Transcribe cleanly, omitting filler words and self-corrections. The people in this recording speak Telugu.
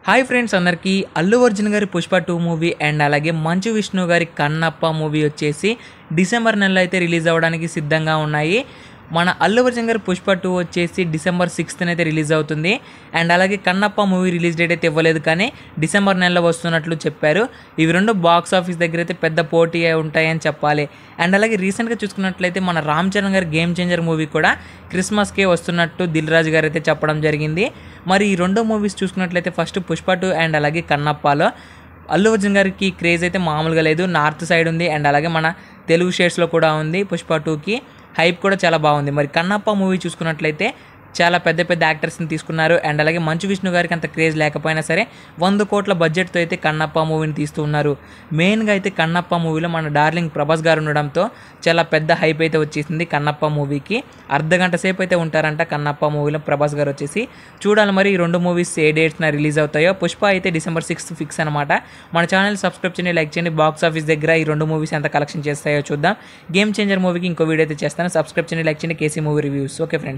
హాయ్ ఫ్రెండ్స్ అందరికీ అల్లు అర్జున్ గారి పుష్ప 2 మూవీ అండ్ అలాగే మంచు విష్ణు గారి కన్నప్ప మూవీ వచ్చేసి డిసెంబర్ నెలలో అయితే రిలీజ్ అవ్వడానికి సిద్ధంగా ఉన్నాయి. మన అల్లు అర్జున్ గారి పుష్ప 2 వచ్చేసి డిసెంబర్ 6th అయితే రిలీజ్ అవుతుంది. అండ్ అలాగే కన్నప్ప మూవీ రిలీజ్ డేట్ అయితే ఇవ్వలేదు, కానీ డిసెంబర్ నెలలో వస్తున్నట్లు చెప్పారు. ఇవి రెండు బాక్స్ ఆఫీస్ దగ్గర అయితే పెద్ద పోటీ ఉంటాయని చెప్పాలి. అండ్ అలాగే రీసెంట్గా చూసుకున్నట్లయితే మన రామ్ చరణ్ గారి గేమ్ చేంజర్ మూవీ కూడా క్రిస్మస్కే వస్తున్నట్టు దిల్ రాజు గారు అయితే చెప్పడం జరిగింది. మరి ఈ రెండు మూవీస్ చూసుకున్నట్లయితే ఫస్ట్ పుష్ప 2 అండ్ అలాగే కన్నప్పలో అల్లు అర్జున్ గారికి క్రేజ్ అయితే మామూలుగా లేదు. నార్త్ సైడ్ ఉంది అండ్ అలాగే మన తెలుగు స్టేట్స్లో కూడా ఉంది. పుష్ప 2కి హైప్ కూడా చాలా బాగుంది. మరి కన్నప్ప మూవీ చూసుకున్నట్లయితే చాలా పెద్ద పెద్ద యాక్టర్స్ని తీసుకున్నారు. అండ్ అలాగే మంచు విష్ణు గారికి అంత క్రేజ్ లేకపోయినా సరే 100 కోట్ల బడ్జెట్తో అయితే కన్నప్ప మూవీని తీస్తూ ఉన్నారు. మెయిన్గా అయితే కన్నప్ప మూవీలో మన డార్లింగ్ ప్రభాస్ గారు ఉండడంతో చాలా పెద్ద హైప్ అయితే వచ్చేసింది కన్నప్ప మూవీకి. అర్ధగంట సేపు అయితే ఉంటారంట కన్నప్ప మూవీలో ప్రభాస్ గారు వచ్చేసి. చూడాలి మరి ఈ రెండు మూవీస్ ఏ డేట్స్న రిలీజ్ అవుతాయో. పుష్ప అయితే డిసెంబర్ 6th ఫిక్స్ అనమాట. మన ఛానల్ సబ్స్క్రైబ్ చేయండి, లైక్ చేయండి. బాక్స్ ఆఫీస్ దగ్గర ఈ రెండు మూవీస్ ఎంత కలెక్షన్ చేస్తాయో చూద్దాం. గేమ్ చేంజర్ మూవీకి ఇంకో వీడియో అయితే చేస్తాను. సబ్స్క్రైబ్ చేయండి, లైక్ చేయండి. KC movie reviews. Okay friends.